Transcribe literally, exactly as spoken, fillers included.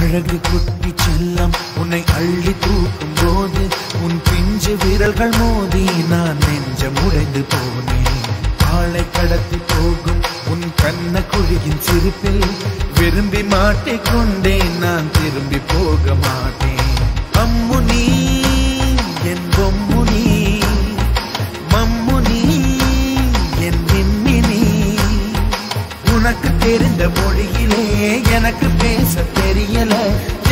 அழகு குட்டி செல்லம் உன்னை அள்ளி தூக்கும் போது உன் பிஞ்சு விரல்கள் மோதி நான் நெஞ்சம் உடைந்து போனேன். ஆளை கடத்தி போகும் உன் கண்ண குழியின் சிரிப்பில் விரும்பி மாட்டிக்கொண்டேன். நான் திரும்பி போக மாட்டேன். அம்முனி என் பொம்முனி, மம்முனி என் விண்மினி. உனக்கு தெரிந்த மொழியிலே எனக்கு பேச தெரியல.